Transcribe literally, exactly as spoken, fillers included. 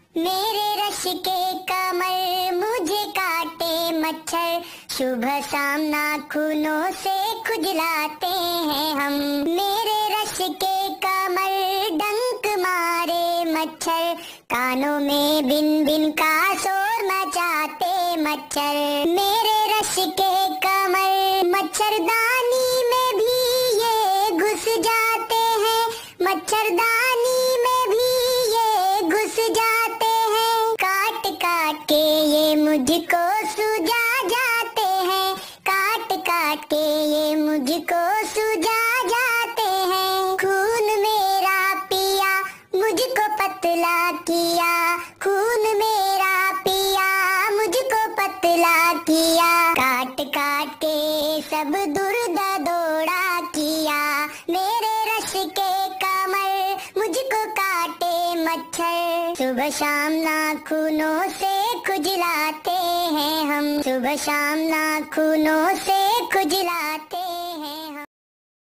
मेरे रश के कमर मुझे काटे मच्छर, सुबह शाम नाखूनों से खुजलाते हैं हम। मेरे रश के कमर डंक मारे मच्छर, कानों में बिन बिन का शोर मचाते मच्छर। मेरे रश के कमर मच्छरदानी में भी ये घुस जाते हैं, मच्छरदानी में भी ये घुस जाते हैं। काट काट के ये मुझको सुझा जाते हैं, काट काट के ये मुझको सुझा जाते हैं। खून मेरा पिया मुझको पतला किया, खून मेरा पिया मुझको पतला किया। काट काट के सब दुर्द दौड़ा किया, मेरे रश के कमर मुझको काटे मच्छर। सुबह शाम नाखूनों से खुजलाते हैं हम, सुबह शाम नाखूनों से खुजलाते